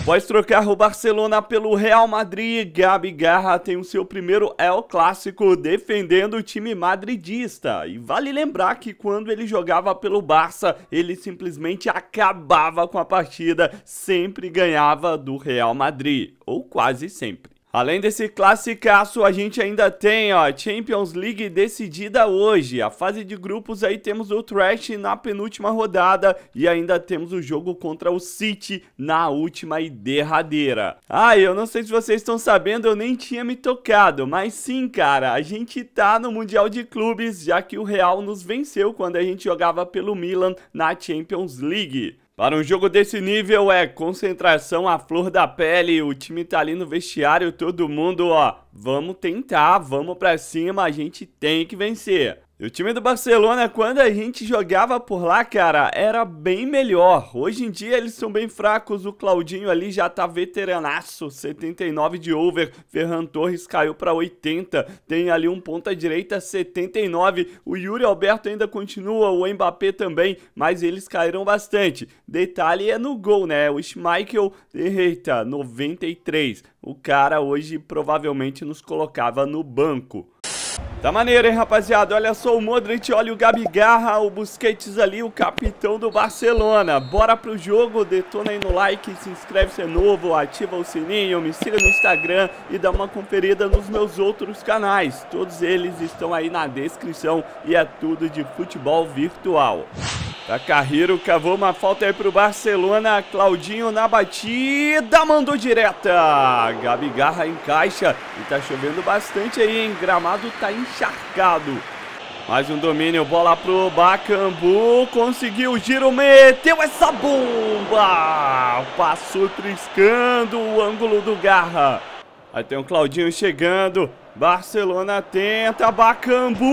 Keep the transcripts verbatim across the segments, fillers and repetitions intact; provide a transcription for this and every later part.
Após trocar o Barcelona pelo Real Madrid, Gabi Garra tem o seu primeiro El Clássico defendendo o time madridista. E vale lembrar que quando ele jogava pelo Barça, ele simplesmente acabava com a partida, sempre ganhava do Real Madrid, ou quase sempre. Além desse classicaço, a gente ainda tem, ó, Champions League decidida hoje. A fase de grupos aí temos o Trash na penúltima rodada e ainda temos o jogo contra o City na última e derradeira. Ah, eu não sei se vocês estão sabendo, eu nem tinha me tocado, mas sim, cara, a gente tá no Mundial de Clubes, já que o Real nos venceu quando a gente jogava pelo Milan na Champions League. Para um jogo desse nível é concentração à flor da pele, o time tá ali no vestiário, todo mundo, ó, vamos tentar, vamos pra cima, a gente tem que vencer. E o time do Barcelona, quando a gente jogava por lá, cara, era bem melhor. Hoje em dia eles são bem fracos, o Claudinho ali já tá veteranaço, setenta e nove de over, Ferran Torres caiu pra oitenta, tem ali um ponta direita setenta e nove, o Yuri Alberto ainda continua, o Mbappé também, mas eles caíram bastante. Detalhe é no gol, né, o Schmeichel, eita, noventa e três, o cara hoje provavelmente nos colocava no banco. Tá maneiro, hein, rapaziada? Olha só o Modric, olha o Gabi Garra, o Busquets ali, o capitão do Barcelona. Bora pro jogo, detona aí no like, se inscreve se é novo, ativa o sininho, me siga no Instagram e dá uma conferida nos meus outros canais. Todos eles estão aí na descrição e é tudo de futebol virtual. Takahiro cavou uma falta aí pro Barcelona, Claudinho na batida, mandou direta, Gabi Garra encaixa e tá chovendo bastante aí, hein, gramado tá encharcado. Mais um domínio, bola pro Bakambu, conseguiu o giro, meteu essa bomba, passou triscando o ângulo do Garra. Aí tem o Claudinho chegando, Barcelona tenta, Bakambu,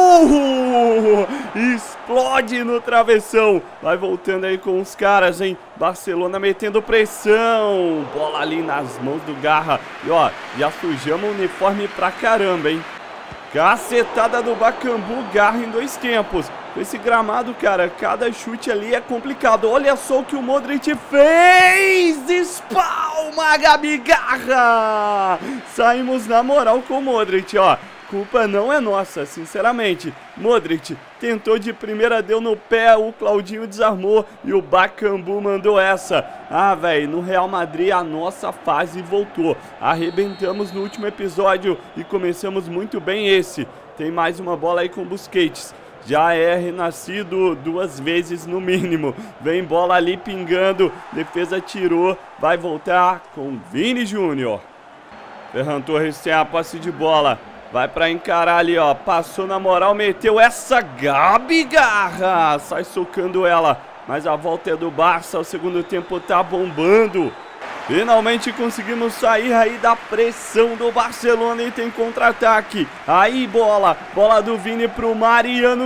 explode no travessão, vai voltando aí com os caras, hein, Barcelona metendo pressão, bola ali nas mãos do Garra, e ó, já sujamos o uniforme pra caramba, hein. Cacetada do Bakambu, Garra em dois tempos. Com esse gramado, cara, cada chute ali é complicado. Olha só o que o Modric fez! Espalma, Gabi Garra! Saímos na moral com o Modric, ó. Culpa não é nossa, sinceramente. Modric tentou de primeira, deu no pé, o Claudinho desarmou e o Bakambu mandou essa. Ah, velho, no Real Madrid a nossa fase voltou. Arrebentamos no último episódio e começamos muito bem esse. Tem mais uma bola aí com o Busquets. Já é renascido duas vezes no mínimo. Vem bola ali pingando, defesa tirou, vai voltar com Vini Júnior. Ferran Torres tem a posse de bola. Vai pra encarar ali, ó. Passou na moral, meteu essa, Gabi Garra. Sai socando ela. Mas a volta é do Barça. O segundo tempo tá bombando. Finalmente conseguimos sair aí da pressão do Barcelona e tem contra-ataque. Aí bola. Bola do Vini pro Mariano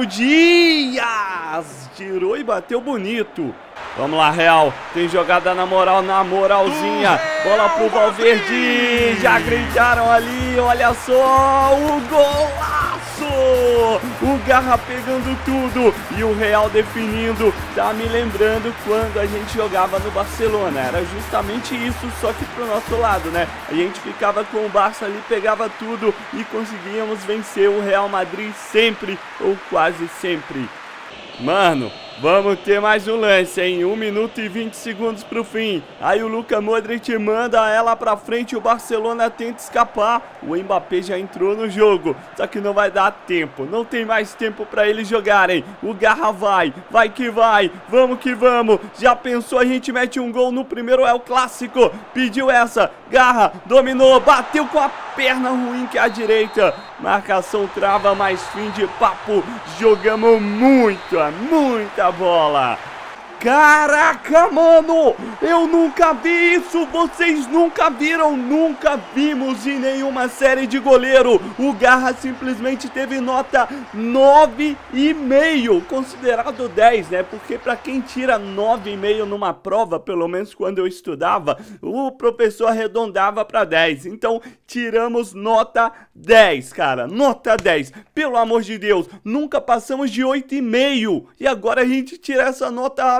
Dias. Tirou e bateu bonito. Vamos lá, Real. Tem jogada na moral, na moralzinha. Bola pro Valverde. Já gritaram ali. Olha só o golaço. O Garra pegando tudo. E o Real definindo. Tá me lembrando quando a gente jogava no Barcelona. Era justamente isso, só que pro nosso lado, né? A gente ficava com o Barça ali, pegava tudo e conseguíamos vencer o Real Madrid sempre ou quase sempre. Mano, vamos ter mais um lance, hein? um minuto e vinte segundos pro fim. Aí o Luka Modric manda ela pra frente, o Barcelona tenta escapar. O Mbappé já entrou no jogo, só que não vai dar tempo. Não tem mais tempo pra eles jogarem. O Garra vai, vai que vai. Vamos que vamos. Já pensou, a gente mete um gol no primeiro El Clássico. Pediu essa, Garra dominou, bateu com a perna ruim que é a direita. Marcação trava, mas fim de papo. Jogamos muita, muita bola. Caraca, mano, eu nunca vi isso, vocês nunca viram, nunca vimos em nenhuma série de goleiro. O Garra simplesmente teve nota nove e meio, considerado dez, né? Porque pra quem tira nove e meio numa prova, pelo menos quando eu estudava, o professor arredondava pra dez. Então, tiramos nota dez, cara, nota dez. Pelo amor de Deus, nunca passamos de oito e meio. E agora a gente tira essa nota absurda.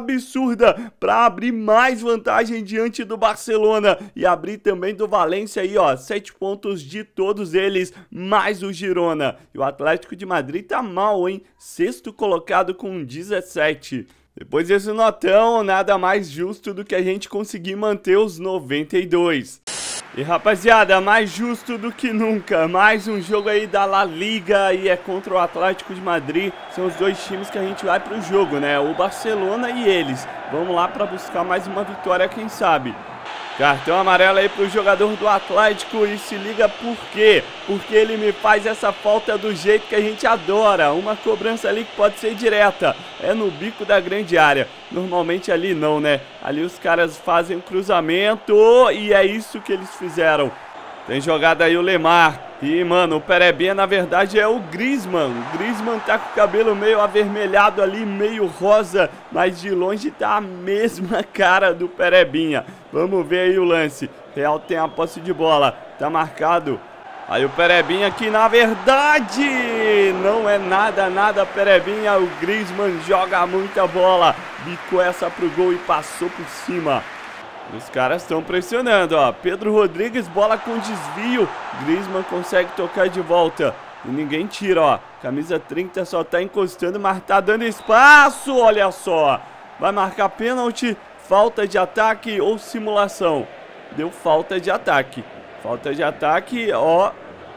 absurda para abrir mais vantagem diante do Barcelona e abrir também do Valência aí, ó, sete pontos de todos eles, mais o Girona. E o Atlético de Madrid tá mal, hein? Sexto colocado com dezessete. Depois desse notão, nada mais justo do que a gente conseguir manter os noventa e dois. E rapaziada, mais justo do que nunca, mais um jogo aí da La Liga e é contra o Atlético de Madrid. São os dois times que a gente vai pro jogo, né? O Barcelona e eles. Vamos lá para buscar mais uma vitória, quem sabe. Cartão amarelo aí pro jogador do Atlético e se liga por quê? Porque ele me faz essa falta do jeito que a gente adora. Uma cobrança ali que pode ser direta. É no bico da grande área. Normalmente ali não, né? Ali os caras fazem um cruzamento e é isso que eles fizeram. Tem jogada aí o Lemar. E, mano, o Perebinha, na verdade, é o Griezmann. O Griezmann tá com o cabelo meio avermelhado ali, meio rosa. Mas de longe tá a mesma cara do Perebinha. Vamos ver aí o lance. Real tem a posse de bola. Tá marcado. Aí o Perebinha que, na verdade, não é nada, nada Perebinha. O Griezmann joga muita bola. Bicou essa pro gol e passou por cima. Os caras estão pressionando, ó. Pedro Rodrigues, bola com desvio. Griezmann consegue tocar de volta. E ninguém tira, ó. Camisa trinta só tá encostando, mas tá dando espaço, olha só. Vai marcar pênalti, falta de ataque ou simulação? Deu falta de ataque. Falta de ataque, ó.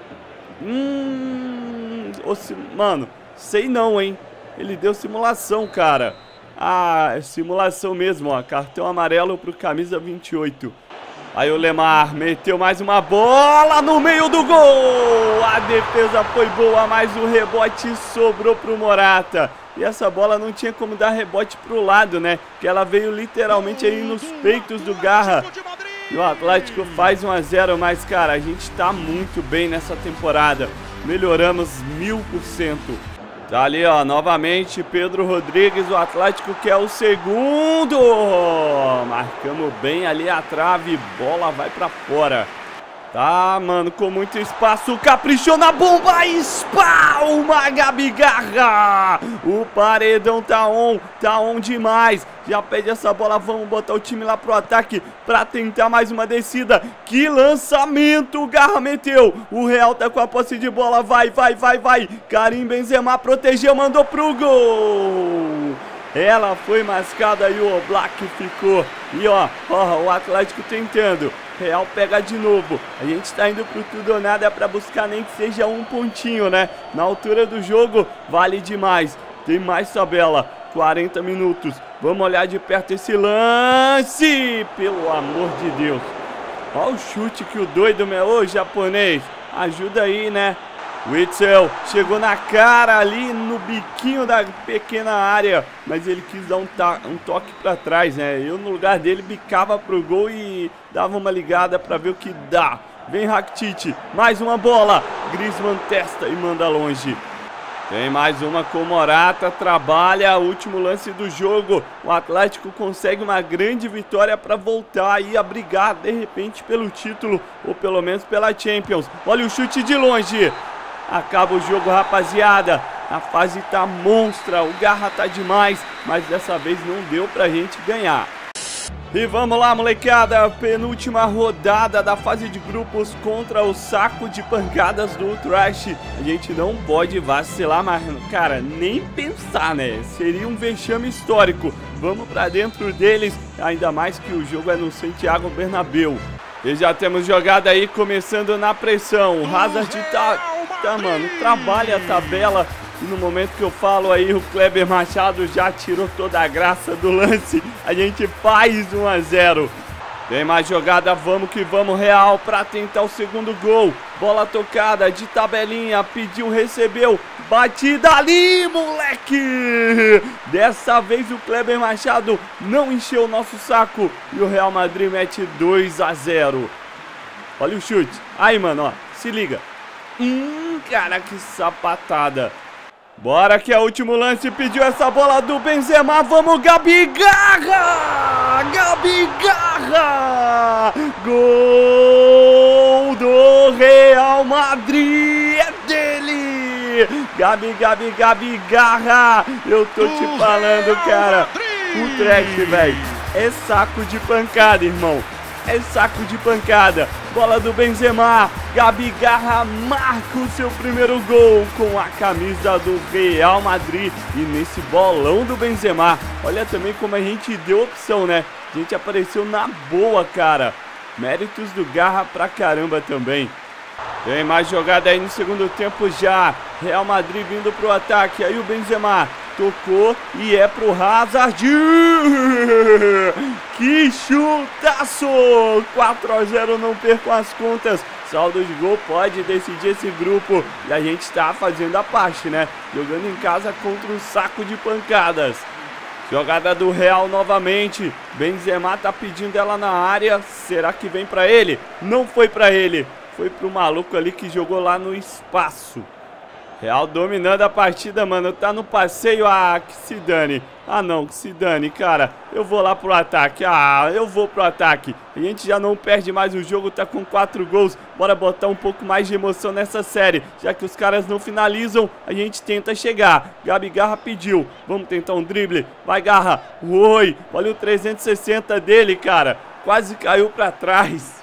Hum... Mano, sei não, hein. Ele deu simulação, cara. Ah, é simulação mesmo, ó. Cartão amarelo pro camisa vinte e oito. Aí o Lemar meteu mais uma bola no meio do gol. A defesa foi boa, mas o rebote sobrou pro Morata. E essa bola não tinha como dar rebote pro lado, né? Que ela veio literalmente aí nos peitos do Garra. E o Atlético faz um a zero, mas, cara, a gente tá muito bem nessa temporada. Melhoramos mil por cento. Tá ali, ó, novamente Pedro Rodrigues, o Atlético que é o segundo. Marcamos bem ali a trave, bola vai pra fora. Tá, mano, com muito espaço, caprichou na bomba, espalma, Gabi Garra. O paredão tá on, tá on demais. Já pede essa bola, vamos botar o time lá pro ataque pra tentar mais uma descida. Que lançamento, o Garra meteu. O Real tá com a posse de bola, vai, vai, vai, vai. Karim Benzema protegeu, mandou pro gol. Ela foi mascada e o Oblak ficou. E ó, ó, o Atlético tentando. Real pega de novo. A gente tá indo pro tudo ou nada pra buscar nem que seja um pontinho, né? Na altura do jogo, vale demais. Tem mais tabela. quarenta minutos. Vamos olhar de perto esse lance. Pelo amor de Deus. Olha o chute que o doido, meu, ô japonês. Ajuda aí, né? Witzel chegou na cara ali no biquinho da pequena área, mas ele quis dar um, um toque pra trás, né? Eu no lugar dele bicava pro gol e dava uma ligada pra ver o que dá. Vem Rakitic, mais uma bola, Griezmann testa e manda longe. Tem mais uma com Morata, trabalha, último lance do jogo. O Atlético consegue uma grande vitória para voltar aí a brigar de repente pelo título ou pelo menos pela Champions. Olha o chute de longe. Acaba o jogo, rapaziada. A fase tá monstra, o Garra tá demais, mas dessa vez não deu pra gente ganhar. E vamos lá, molecada, penúltima rodada da fase de grupos contra o saco de pancadas do Trash. A gente não pode vacilar, mas, cara, nem pensar, né? Seria um vexame histórico. Vamos pra dentro deles, ainda mais que o jogo é no Santiago Bernabéu. E já temos jogada aí, começando na pressão. O Hazard tá, tá, mano, trabalha a tabela. E no momento que eu falo aí, o Kleber Machado já tirou toda a graça do lance. A gente faz um a zero. Tem mais jogada, vamos que vamos, Real, pra tentar o segundo gol. Bola tocada, de tabelinha, pediu, recebeu. Batida ali, moleque! Dessa vez o Kleber Machado não encheu o nosso saco. E o Real Madrid mete dois a zero. Olha o chute. Aí, mano, ó, se liga. Hum, cara, que sapatada. Bora que é o último lance, pediu essa bola do Benzema, vamos Gabi Garra! Gabi Garra! Gol do Real Madrid, é dele! Gabi, Gabi, Gabi Garra! Eu tô te falando, cara, O trash, velho, é saco de pancada, irmão. É saco de pancada. Bola do Benzema. Gabi Garra marca o seu primeiro gol com a camisa do Real Madrid. E nesse bolão do Benzema, olha também como a gente deu opção, né? A gente apareceu na boa, cara. Méritos do Garra pra caramba também. Tem mais jogada aí no segundo tempo já. Real Madrid vindo pro ataque. Aí o Benzema tocou e é pro Hazard. Que chutaço! quatro a zero, não percam as contas. Saldo de gol pode decidir esse grupo. E a gente está fazendo a parte, né? Jogando em casa contra um saco de pancadas. Jogada do Real novamente. Benzema tá pedindo ela na área. Será que vem pra ele? Não foi pra ele. Foi pro maluco ali que jogou lá no espaço. Real dominando a partida, mano. Tá no passeio. Ah, que se dane. Ah, não, que se dane, cara. Eu vou lá pro ataque. Ah, eu vou pro ataque. A gente já não perde mais o jogo. Tá com quatro gols. Bora botar um pouco mais de emoção nessa série. Já que os caras não finalizam, a gente tenta chegar. Gabi Garra pediu. Vamos tentar um drible. Vai, Garra. Oi. Olha o trezentos e sessenta dele, cara. Quase caiu pra trás.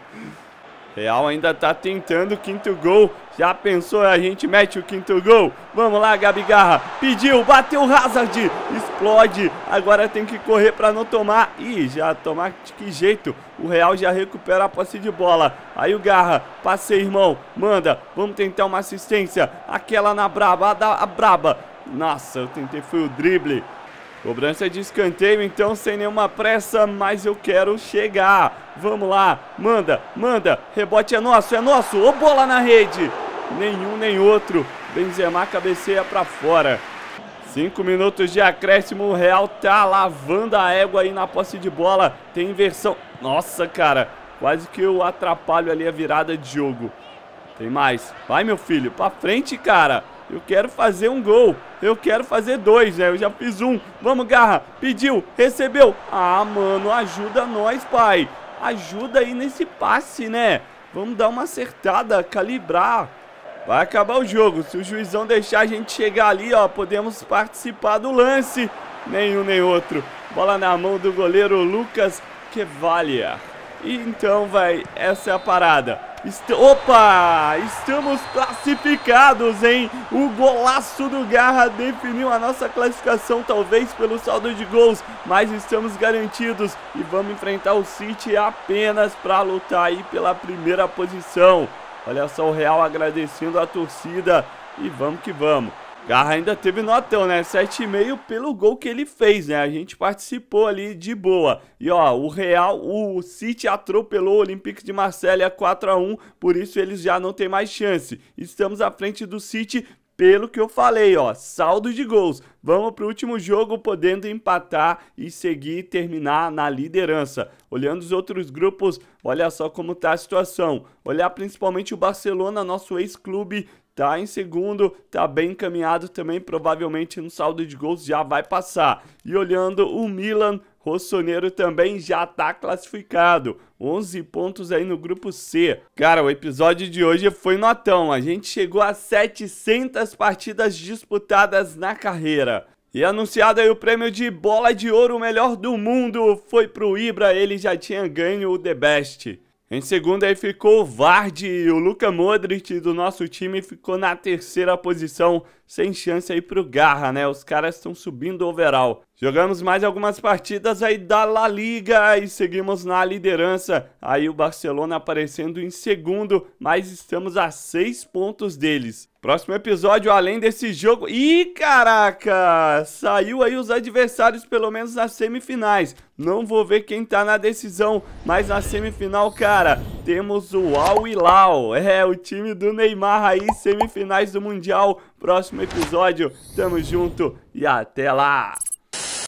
Real ainda tá tentando o quinto gol. Já pensou, a gente mete o quinto gol? Vamos lá, Gabi Garra. Pediu, bateu o Hazard. Explode. Agora tem que correr pra não tomar. Ih, já tomar de que jeito? O Real já recupera a posse de bola. Aí o Garra, passei, irmão. Manda, vamos tentar uma assistência. Aquela na braba, a, da, a braba. Nossa, eu tentei, foi o drible. Cobrança de escanteio, então, sem nenhuma pressa, mas eu quero chegar. Vamos lá, manda, manda. Rebote é nosso, é nosso. Ô, bola na rede. Nenhum nem outro. Benzema cabeceia pra fora. Cinco minutos de acréscimo. O Real tá lavando a égua aí na posse de bola. Tem inversão. Nossa, cara, quase que eu atrapalho ali a virada de jogo. Tem mais. Vai, meu filho, pra frente, cara. Eu quero fazer um gol. Eu quero fazer dois, né? Eu já fiz um. Vamos, Garra. Pediu, recebeu. Ah, mano, ajuda nós, pai. Ajuda aí nesse passe, né? Vamos dar uma acertada, calibrar. Vai acabar o jogo. Se o juizão deixar a gente chegar ali, ó, podemos participar do lance. Nenhum nem outro. Bola na mão do goleiro Lucas Quevalia. E então, vai, essa é a parada. Est Opa! Estamos classificados, hein? O golaço do Garra definiu a nossa classificação, talvez pelo saldo de gols, mas estamos garantidos e vamos enfrentar o City apenas para lutar aí pela primeira posição. Olha só o Real agradecendo a torcida e vamos que vamos. Garra ainda teve notão, né? sete e meio pelo gol que ele fez, né? A gente participou ali de boa. E ó, o Real, o City atropelou o Olympique de Marselha quatro a um, por isso eles já não têm mais chance. Estamos à frente do City pelo que eu falei, ó, saldo de gols. Vamos pro último jogo podendo empatar e seguir e terminar na liderança. Olhando os outros grupos, olha só como tá a situação. Olhar principalmente o Barcelona, nosso ex-clube, tá em segundo, tá bem encaminhado também, provavelmente no saldo de gols já vai passar. E olhando o Milan, Rossoneiro também já tá classificado, onze pontos aí no grupo C. Cara, o episódio de hoje foi notão, a gente chegou a setecentas partidas disputadas na carreira. E anunciado aí o prêmio de bola de ouro, o melhor do mundo, foi pro Ibra, ele já tinha ganho o The Best. Em segundo aí ficou o Vardy e o Luka Modric do nosso time ficou na terceira posição, sem chance aí pro Garra, né? Os caras estão subindo o overall. Jogamos mais algumas partidas aí da La Liga e seguimos na liderança. Aí o Barcelona aparecendo em segundo, mas estamos a seis pontos deles. Próximo episódio, além desse jogo... Ih, caraca! Saiu aí os adversários, pelo menos nas semifinais. Não vou ver quem tá na decisão, mas na semifinal, cara, temos o Al Hilal. É, o time do Neymar aí, semifinais do Mundial. Próximo episódio, tamo junto e até lá!